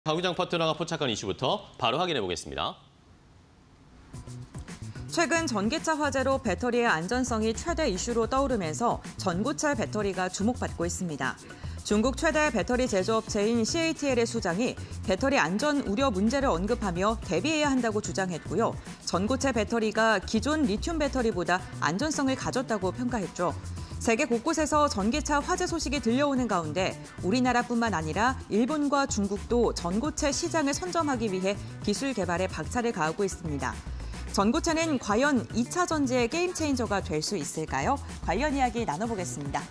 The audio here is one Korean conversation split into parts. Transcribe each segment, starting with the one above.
가구장 파트너가 포착한 이슈부터 바로 확인해 보겠습니다. 최근 전기차 화재로 배터리의 안전성이 최대 이슈로 떠오르면서 전고체 배터리가 주목받고 있습니다. 중국 최대 배터리 제조업체인 CATL의 수장이 배터리 안전 우려 문제를 언급하며 대비해야 한다고 주장했고요. 전고체 배터리가 기존 리튬 배터리보다 안전성을 가졌다고 평가했죠. 세계 곳곳에서 전기차 화재 소식이 들려오는 가운데 우리나라뿐만 아니라 일본과 중국도 전고체 시장을 선점하기 위해 기술 개발에 박차를 가하고 있습니다. 전고체는 과연 2차 전지의 게임 체인저가 될 수 있을까요? 관련 이야기 나눠보겠습니다.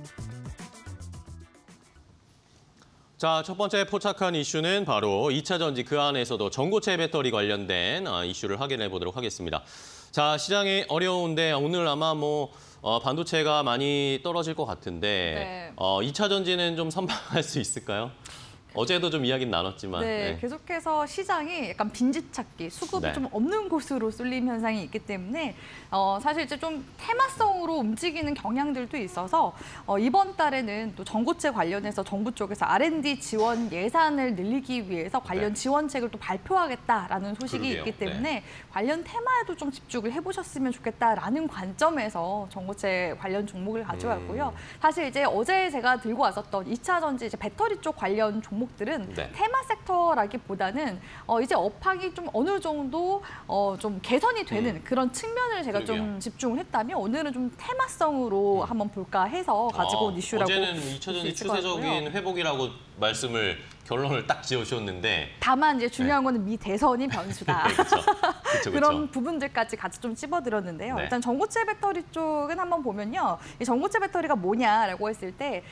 자, 첫 번째 포착한 이슈는 바로 2차 전지 그 안에서도 전고체 배터리 관련된 이슈를 확인해 보도록 하겠습니다. 자, 시장이 어려운데 오늘 아마 반도체가 많이 떨어질 것 같은데 2차 전지는 좀 선방할 수 있을까요? 어제도 좀 이야기는 나눴지만. 네, 계속해서 시장이 약간 빈집 찾기, 수급이 좀 없는 곳으로 쏠림 현상이 있기 때문에 사실 이제 좀 테마성으로 움직이는 경향들도 있어서 이번 달에는 또 전고체 관련해서 정부 쪽에서 R&D 지원 예산을 늘리기 위해서 관련 지원책을 또 발표하겠다라는 소식이 있기 때문에 관련 테마에도 좀 집중을 해보셨으면 좋겠다라는 관점에서 전고체 관련 종목을 가져왔고요. 사실 이제 어제 제가 들고 왔었던 2차 전지 이제 배터리 쪽 관련 종목들은 테마 섹터라기보다는 이제 업황이 좀 어느 정도 좀 개선이 되는 그런 측면을 제가 좀 집중을 했다면 오늘은 좀 테마성으로 한번 볼까 해서 가지고 온 이슈라고. 어제는 2차 전지 추세적인 회복이라고 말씀을 결론을 딱 지어주셨는데 다만 이제 중요한 거는 미 대선이 변수다. 그쵸. 그런 부분들까지 같이 좀 찝어드렸는데요. 일단 전고체 배터리 쪽은 한번 보면요. 이 전고체 배터리가 뭐냐라고 했을 때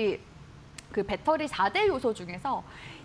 그 배터리 4대 요소 중에서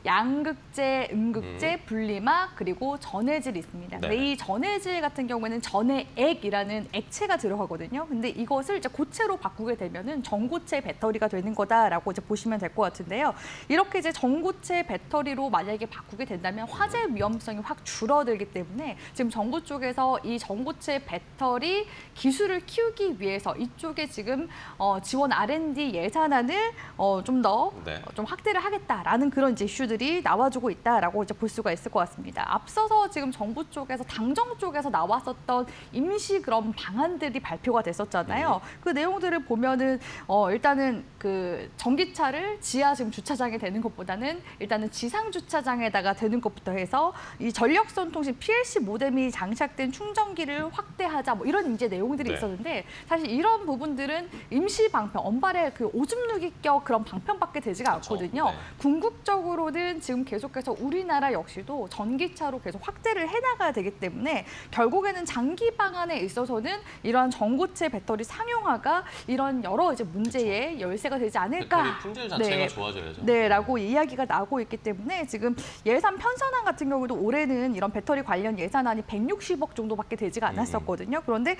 양극재, 음극재, 분리막, 그리고 전해질이 있습니다. 근데 이 전해질 같은 경우에는 전해액이라는 액체가 들어가거든요. 근데 이것을 이제 고체로 바꾸게 되면은 전고체 배터리가 되는 거다라고 이제 보시면 될 것 같은데요. 이렇게 이제 전고체 배터리로 만약에 바꾸게 된다면 화재 위험성이 확 줄어들기 때문에 지금 정부 쪽에서 이 전고체 배터리 기술을 키우기 위해서 이쪽에 지금 지원 R&D 예산안을 좀 더 좀 확대를 하겠다라는 그런 이제 이슈들이 나와주고 있다라고 이제 볼 수가 있을 것 같습니다. 앞서서 지금 정부 쪽에서 당정 쪽에서 나왔었던 임시 그런 방안들이 발표가 됐었잖아요. 그 내용들을 보면은 일단은 그 전기차를 지하 지금 주차장에 대는 것보다는 일단은 지상 주차장에다가 대는 것부터 해서 이 전력선 통신 PLC 모뎀이 장착된 충전기를 확대하자 뭐 이런 이제 내용들이 있었는데 사실 이런 부분들은 임시 방편, 언발의 그 오줌 누기격 그런 방편밖에 되지가 않거든요. 궁극적으로는 지금 계속해서 우리나라 역시도 전기차로 계속 확대를 해나가야 되기 때문에 결국에는 장기 방안에 있어서는 이러한 전고체 배터리 상용화가 이런 여러 이제 문제의 열쇠가 되지 않을까. 품질 자체가 좋아져야죠. 라고 이야기가 나오고 있기 때문에 지금 예산 편성안 같은 경우도 올해는 이런 배터리 관련 예산안이 160억 정도밖에 되지가 않았었거든요. 그런데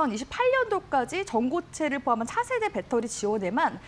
2028년도까지 전고체를 포함한 차세대 배터리 지원에만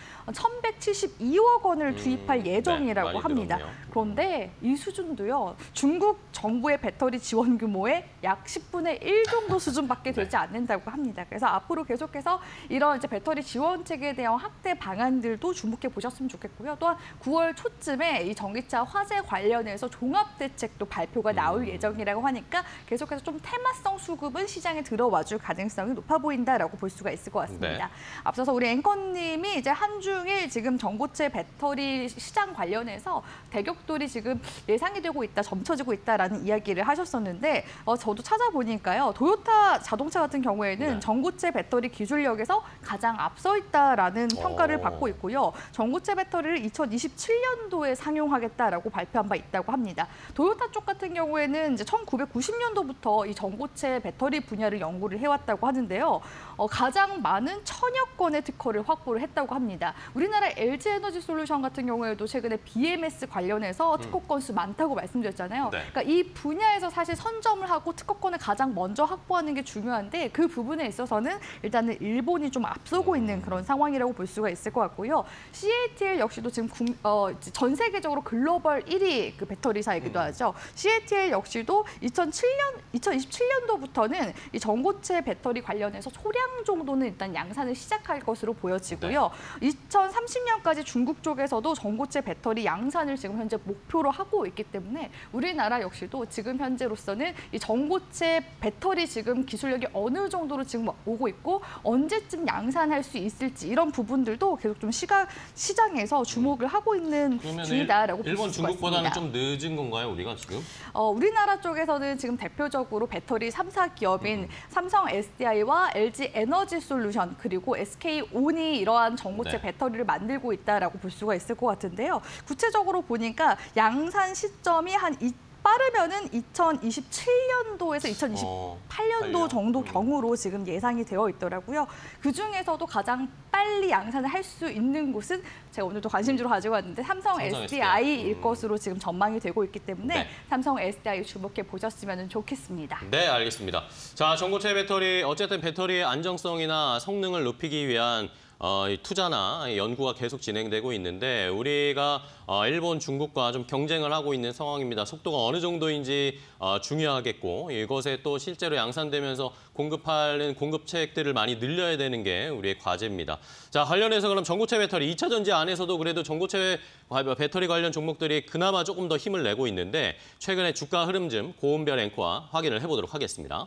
1,172억 원을 투입할 예정이라고 합니다. 그런데 이 수준도요. 중국 정부의 배터리 지원 규모의 약 10분의 1 정도 수준밖에 되지 않는다고 합니다. 그래서 앞으로 계속해서 이런 이제 배터리 지원책에 대한 확대 방안들도 주목해 보셨으면 좋겠고요. 또한 9월 초쯤에 이 전기차 화재 관련해서 종합 대책도 발표가 나올 예정이라고 하니까 계속해서 좀 테마성 수급은 시장에 들어와줄 가능성이 높아 보인다라고 볼 수가 있을 것 같습니다. 앞서서 우리 앵커님이 이제 한중일 지금 전고체 배터리 시장 관련해서 대격돌이 지금 예상이 되고 있다, 점쳐지고 있다라는 이야기를 하셨었는데 저도 찾아보니까요. 도요타 자동차 같은 경우에는 전고체 배터리 기술력에서 가장 앞서 있다라는 평가를 받고 있고요. 전고체 배터리를 2027년도에 상용하겠다라고 발표한 바 있다고 합니다. 도요타 쪽 같은 경우에는 이제 1990년도부터 이 전고체 배터리 분야를 연구를 해왔다고 하는데요. 가장 많은 1000여 건의 특허를 확보를 했다고 합니다. 우리나라 LG에너지솔루션 같은 경우에도 최근에 BMS 관련해서 특허 건수 많다고 말씀드렸잖아요. 그러니까 이 분야에서 사실 선점을 하고 특허권을 가장 먼저 확보하는 게 중요한데 그 부분에 있어서는 일단은 일본이 좀 앞서고 있는 그런 상황이라고 볼 수가 있을 것 같고요. CATL 역시도 지금 전 세계적으로 글로벌 1위 그 배터리사이기도 하죠. CATL 역시도 2027년도부터는 이 전고체 배터리 관련해서 소량 정도는 일단 양산을 시작할 것으로 보여지고요. 2030년까지 중국 쪽에서도 전고체 배터리 양산을 지금 현재 목표로 하고 있기 때문에 우리나라 역시도 지금 현재로서는 이 전고체 배터리 지금 기술력이 어느 정도로 지금 오고 있고 언제쯤 양산할 수 있을지 이런 부분들도 계속 좀 시장에서 주목을 하고 있는 중이다라고 볼 수 있습니다. 일본, 중국보다는 좀 늦은 건가요, 우리가 지금? 우리나라 쪽에서는 지금 대표적으로 배터리 3사 기업인 삼성 SDI와 LG 에너지 솔루션 그리고 SK온이 이러한 전고체 배터리를 만들고 있다라고 볼 수가 있을 것 같은데요. 구체적으로 보니까 양산 시점이 빠르면은 2027년도에서 2028년도 정도 경으로 지금 예상이 되어 있더라고요. 그중에서도 가장 빨리 양산을 할 수 있는 곳은 제가 오늘도 관심주로 가지고 왔는데 삼성 SDI일 것으로 지금 전망이 되고 있기 때문에 삼성 SDI 주목해 보셨으면 좋겠습니다. 네, 알겠습니다. 자, 전고체 배터리, 어쨌든 배터리의 안정성이나 성능을 높이기 위한 투자나 연구가 계속 진행되고 있는데 우리가 일본, 중국과 좀 경쟁을 하고 있는 상황입니다. 속도가 어느 정도인지 중요하겠고 이것에 또 실제로 양산되면서 공급하는 공급체들을 많이 늘려야 되는 게 우리의 과제입니다. 자, 관련해서 그럼 전고체 배터리 2차 전지 안에서도 그래도 전고체 배터리 관련 종목들이 그나마 조금 더 힘을 내고 있는데 최근에 주가 흐름 좀 고은별 앵커와 확인을 해보도록 하겠습니다.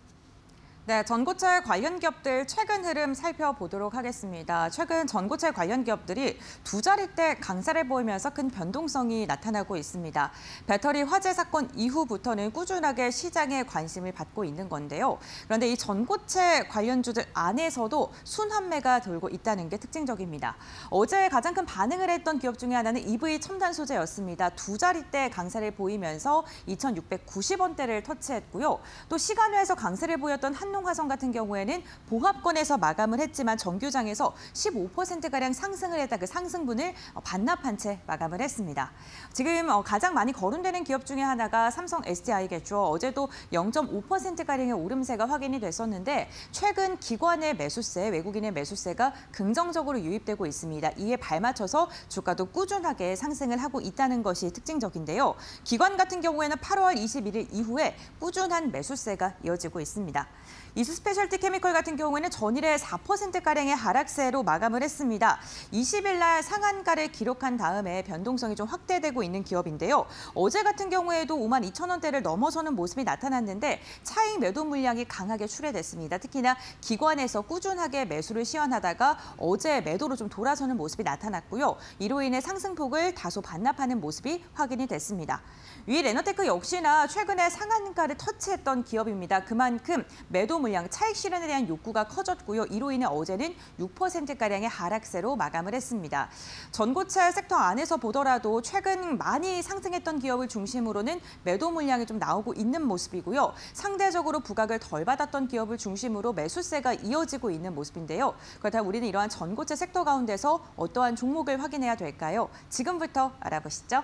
네, 전고체 관련 기업들 최근 흐름 살펴보도록 하겠습니다. 최근 전고체 관련 기업들이 두 자릿대 강세를 보이면서 큰 변동성이 나타나고 있습니다. 배터리 화재 사건 이후부터는 꾸준하게 시장에 관심을 받고 있는 건데요. 그런데 이 전고체 관련주들 안에서도 순환매가 돌고 있다는 게 특징적입니다. 어제 가장 큰 반응을 했던 기업 중에 하나는 EV 첨단 소재였습니다. 두 자릿대 강세를 보이면서 2,690원대를 터치했고요. 또 시간외에서 강세를 보였던 한농화성 같은 경우에는 보합권에서 마감을 했지만 정규장에서 15%가량 상승을 했다. 그 상승분을 반납한 채 마감을 했습니다. 지금 가장 많이 거론되는 기업 중에 하나가 삼성 SDI겠죠. 어제도 0.5%가량의 오름세가 확인이 됐었는데 최근 기관의 매수세, 외국인의 매수세가 긍정적으로 유입되고 있습니다. 이에 발맞춰서 주가도 꾸준하게 상승을 하고 있다는 것이 특징적인데요. 기관 같은 경우에는 8월 21일 이후에 꾸준한 매수세가 이어지고 있습니다. 이수 스페셜티 케미컬 같은 경우에는 전일에 4%가량의 하락세로 마감을 했습니다. 20일 날 상한가를 기록한 다음에 변동성이 좀 확대되고 있는 기업인데요. 어제 같은 경우에도 52,000원대를 넘어서는 모습이 나타났는데 차익 매도 물량이 강하게 출회됐습니다. 특히나 기관에서 꾸준하게 매수를 시연하다가 어제 매도로 좀 돌아서는 모습이 나타났고요. 이로 인해 상승폭을 다소 반납하는 모습이 확인이 됐습니다. 위 레너테크 역시나 최근에 상한가를 터치했던 기업입니다. 그만큼 매도 물량, 차익 실현에 대한 욕구가 커졌고요. 이로 인해 어제는 6%가량의 하락세로 마감을 했습니다. 전고체 섹터 안에서 보더라도 최근 많이 상승했던 기업을 중심으로는 매도 물량이 좀 나오고 있는 모습이고요. 상대적으로 부각을 덜 받았던 기업을 중심으로 매수세가 이어지고 있는 모습인데요. 그렇다면 우리는 이러한 전고체 섹터 가운데서 어떠한 종목을 확인해야 될까요? 지금부터 알아보시죠.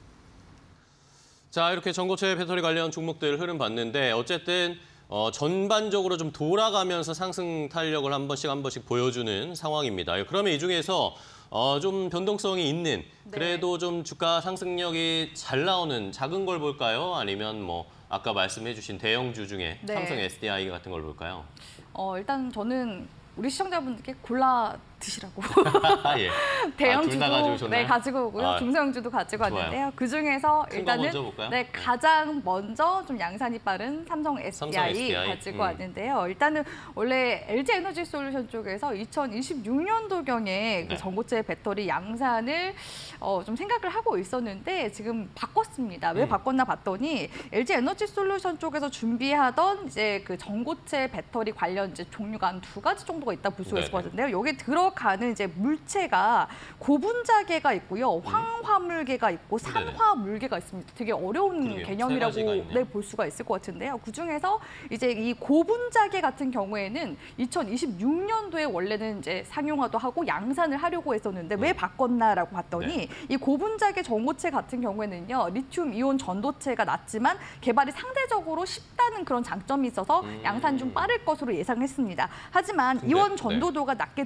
자, 이렇게 전고체 배터리 관련 종목들 흐름 봤는데 어쨌든 전반적으로 좀 돌아가면서 상승 탄력을 한 번씩 보여주는 상황입니다. 그러면 이 중에서 좀 변동성이 있는 그래도 좀 주가 상승력이 잘 나오는 작은 걸 볼까요? 아니면 뭐 아까 말씀해 주신 대형주 중에 삼성 SDI 같은 걸 볼까요? 일단 저는 우리 시청자분들께 골라 드시라고. 예. 대형주도 가지고 오고요. 중소형주도 가지고 좋아요. 왔는데요. 그중에서 일단은 먼저 볼까요? 가장 먼저 좀 양산이 빠른 삼성 SDI 가지고 왔는데요. 일단은 원래 LG 에너지 솔루션 쪽에서 2026년도경에 그 전고체 배터리 양산을 좀 생각을 하고 있었는데 지금 바꿨습니다. 왜 바꿨나 봤더니 LG 에너지 솔루션 쪽에서 준비하던 이제 그 전고체 배터리 관련 이제 종류가 한 2가지 정도가 있다 볼 수가 있을 것 같은데요. 여기 들어가는 이제 물체가 고분자계가 있고요, 황화물계가 있고 산화물계가 있습니다. 되게 어려운 개념이라고 볼 수가 있을 것 같은데요. 그중에서 이제 이 고분자계 같은 경우에는 2026년도에 원래는 이제 상용화도 하고 양산을 하려고 했었는데 왜 바꿨나라고 봤더니 이 고분자계 전고체 같은 경우에는요, 리튬 이온 전도체가 낮지만 개발이 상대적으로 쉽다는 그런 장점이 있어서 양산이 좀 빠를 것으로 예상했습니다. 하지만 이온 전도도가 낮게 되면요,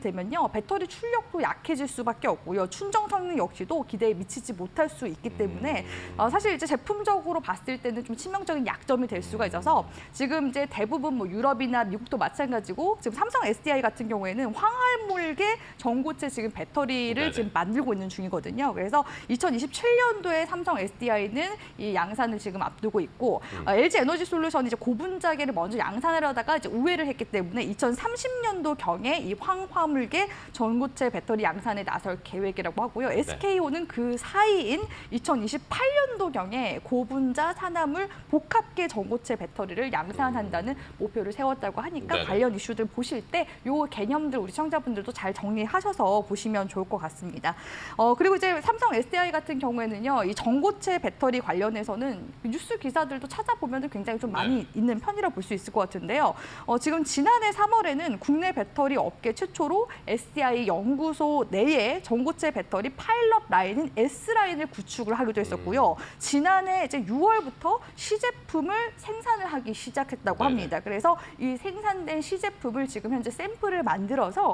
배터리 출력도 약해질 수밖에 없고요. 충전 성능 역시도 기대에 미치지 못할 수 있기 때문에 사실 이제 제품적으로 봤을 때는 좀 치명적인 약점이 될 수가 있어서 지금 이제 대부분 뭐 유럽이나 미국도 마찬가지고 지금 삼성 SDI 같은 경우에는 황활몰개 전고체 지금 배터리를 네네. 지금 만들고 있는 중이거든요. 그래서 2027년도에 삼성 SDI는 이 양산을 지금 앞두고 있고 LG 에너지 솔루션이 이제 고분자계를 먼저 양산하려다가 이제 우회를 했기 때문에 2030년도 경에 이 황화물계 전고체 배터리 양산에 나설 계획이라고 하고요. SK온은 그 사이인 2028년도 경에 고분자 산화물 복합계 전고체 배터리를 양산한다는 목표를 세웠다고 하니까 네네. 관련 이슈들 보실 때 요 개념들 우리 시청자분들도 잘 정리하셔서 보시면 좋을 것 같습니다. 그리고 이제 삼성 SDI 같은 경우에는요, 이 전고체 배터리 관련해서는 뉴스 기사들도 찾아보면 굉장히 좀 많이 있는 편이라 볼 수 있을 것 같은데요. 지금 지난해 3월에는 국내 배터리 업계 최초로 SDI 연구소 내에 전고체 배터리 파일럿 라인인 S라인을 구축을 하기도 했었고요. 지난해 이제 6월부터 시제품을 생산을 하기 시작했다고 합니다. 그래서 이 생산된 시제품을 지금 현재 샘플을 만들어서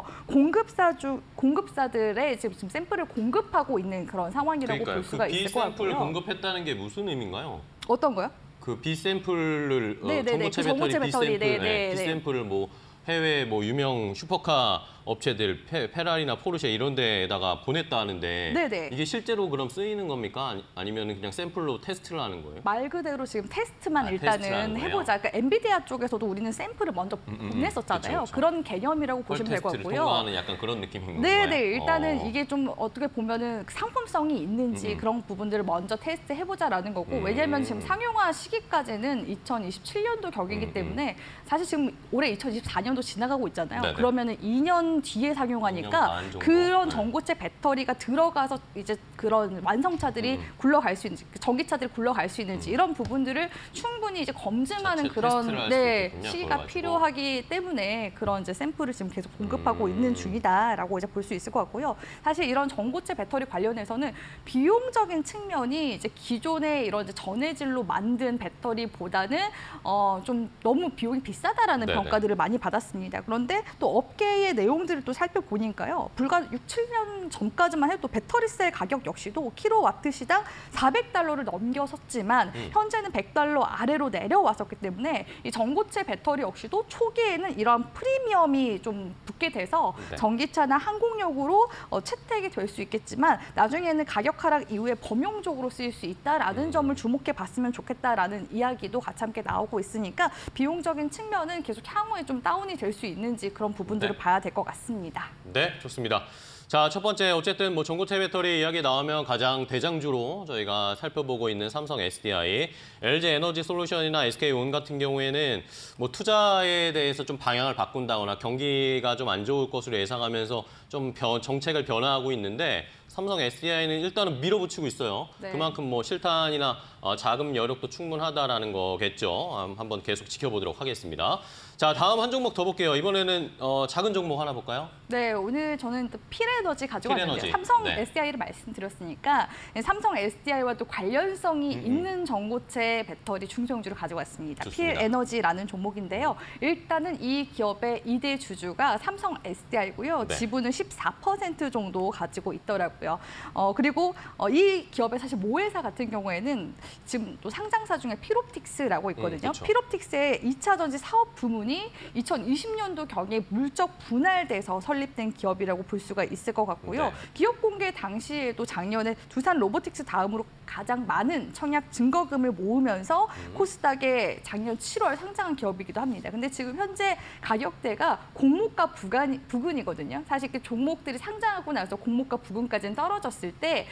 공급사들의 지금 샘플을 공급하고 있는 그런 상황이라고 볼 수가 있을 것 B샘플 같고요. 공급했다는 게 무슨 의미인가요? 어떤 거요? 그 B샘플을 네네네. 전고체 그 전고체 배터리 배터리, B샘플, 네네. B샘플을 뭐 해외 뭐 유명 슈퍼카 업체들 페라리나 포르쉐 이런 데다가 보냈다는데 네네. 이게 실제로 그럼 쓰이는 겁니까? 아니면 그냥 샘플로 테스트를 하는 거예요? 말 그대로 지금 테스트만 테스트를 하는 일단은 거예요? 해보자. 그러니까 엔비디아 쪽에서도 우리는 샘플을 먼저 보냈었잖아요. 그쵸. 그런 개념이라고 보시면 될 것 테스트를 같고요. 통과하는 약간 그런 느낌인 건가요? 네네. 일단은 이게 좀 어떻게 보면은 상품성이 있는지 그런 부분들을 먼저 테스트 해보자라는 거고 왜냐하면 지금 상용화 시기까지는 2027년도 격이기 때문에 사실 지금 올해 2024년도 지나가고 있잖아요. 네네. 그러면은 2년 뒤에 2년 상용화니까 반 정도. 그런 네. 전고체 배터리가 들어가서 이제 그런 완성차들이 굴러갈 수 있는지 전기차들이 굴러갈 수 있는지 이런 부분들을 충분히 이제 검증하는 자체 테스트를 그런 할수 있겠군요, 시기가 그걸 가지고. 필요하기 때문에 그런 이제 샘플을 지금 계속 공급하고 있는 중이다라고 이제 볼 수 있을 것 같고요. 사실 이런 전고체 배터리 관련해서는 비용적인 측면이 이제 기존의 이런 이제 전해질로 만든 배터리보다는 좀 너무 비용이 비싸다라는 네네. 평가들을 많이 받았습니다. 그런데 또 업계의 내용들을 또 살펴보니까요. 불과 6, 7년 전까지만 해도 배터리셀 가격 역시도 킬로와트 시당 $400를 넘겨섰지만 현재는 $100 아래로 내려왔었기 때문에 이 전고체 배터리 역시도 초기에는 이런 프리미엄이 좀 붙게 돼서 네. 전기차나 항공용으로 채택이 될 수 있겠지만 나중에는 가격 하락 이후에 범용적으로 쓰일 수 있다라는 점을 주목해 봤으면 좋겠다라는 이야기도 같이 함께 나오고 있으니까 비용적인 측면은 계속 향후에 좀 다운이 될 수 있는지 그런 부분들을 네. 봐야 될 것 같습니다. 네, 좋습니다. 자, 첫 번째 어쨌든 뭐 전고체 배터리 이야기 나오면 가장 대장주로 저희가 살펴보고 있는 삼성 SDI, LG 에너지 솔루션이나 SK온 같은 경우에는 뭐 투자에 대해서 좀 방향을 바꾼다거나 경기가 좀 안 좋을 것으로 예상하면서 좀 정책을 변화하고 있는데 삼성 SDI는 일단은 밀어붙이고 있어요. 네. 그만큼 뭐 실탄이나 자금 여력도 충분하다라는 거겠죠. 한번 계속 지켜보도록 하겠습니다. 자, 다음 한 종목 더 볼게요. 이번에는 작은 종목 하나 볼까요? 네, 오늘 저는 또 필에너지 가지고 필에너지. 왔는데요. 삼성 네. SDI를 말씀드렸으니까 삼성 SDI와 또 관련성이 있는 전고체 배터리 중소형주를 가지고 왔습니다. 좋습니다. 필에너지라는 종목인데요. 일단은 이 기업의 2대 주주가 삼성 SDI고요. 네. 지분은 14% 정도 가지고 있더라고요. 그리고 이 기업의 사실 모회사 같은 경우에는 지금 또 상장사 중에 피롭틱스라고 있거든요. 그쵸. 피롭틱스의 2차 전지 사업 부문이 2020년도 경에 물적 분할돼서 설립된 기업이라고 볼 수가 있을 것 같고요. 네. 기업 공개 당시에도 작년에 두산 로보틱스 다음으로 가장 많은 청약 증거금을 모으면서 코스닥에 작년 7월 상장한 기업이기도 합니다. 근데 지금 현재 가격대가 공모가 부근이거든요. 사실 그 종목들이 상장하고 나서 공모가 부근까지는 떨어졌을 때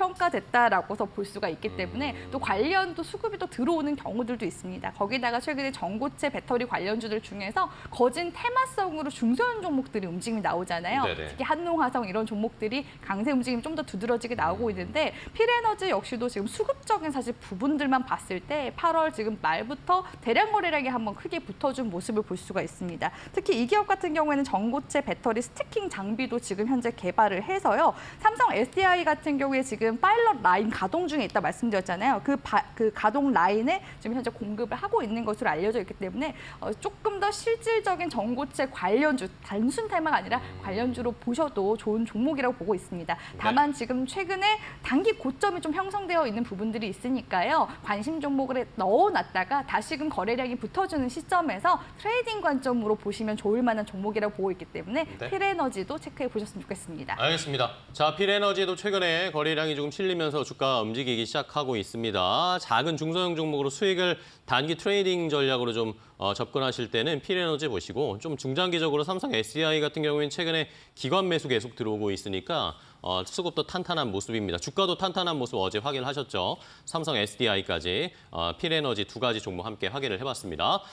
저평가됐다라고서 볼 수가 있기 때문에 또 관련 또 수급이 또 들어오는 경우들도 있습니다. 거기다가 최근에 전고체 배터리 관련주들 중에서 거진 테마성으로 중소형 종목들이 움직임이 나오잖아요. 네네. 특히 한농화성 이런 종목들이 강세 움직임이 좀 더 두드러지게 나오고 있는데 필에너지 역시도 지금 수급적인 사실 부분들만 봤을 때 8월 지금 말부터 대량 거래량이 한번 크게 붙어준 모습을 볼 수가 있습니다. 특히 이 기업 같은 경우에는 전고체 배터리 스티킹 장비도 지금 현재 개발을 해서요. 삼성 SDI 같은 경우에 지금 파일럿 라인 가동 중에 있다 말씀드렸잖아요. 그 그 가동 라인에 지금 현재 공급을 하고 있는 것으로 알려져 있기 때문에 조금 더 실질적인 전고체 관련주, 단순 테마가 아니라 관련주로 보셔도 좋은 종목이라고 보고 있습니다. 다만 지금 최근에 단기 고점이 좀 형성되어 있는 부분들이 있으니까요. 관심 종목을 넣어놨다가 다시금 거래량이 붙어주는 시점에서 트레이딩 관점으로 보시면 좋을 만한 종목이라고 보고 있기 때문에 필에너지도 체크해 보셨으면 좋겠습니다. 알겠습니다. 자, 필에너지도 최근에 거래량이 조금 실리면서 주가가 움직이기 시작하고 있습니다. 작은 중소형 종목으로 수익을 단기 트레이딩 전략으로 좀 접근하실 때는 필에너지 보시고 좀 중장기적으로 삼성 SDI 같은 경우에는 최근에 기관 매수 계속 들어오고 있으니까 수급도 탄탄한 모습입니다. 주가도 탄탄한 모습 어제 확인하셨죠. 삼성 SDI까지 필에너지 두 가지 종목 함께 확인을 해봤습니다.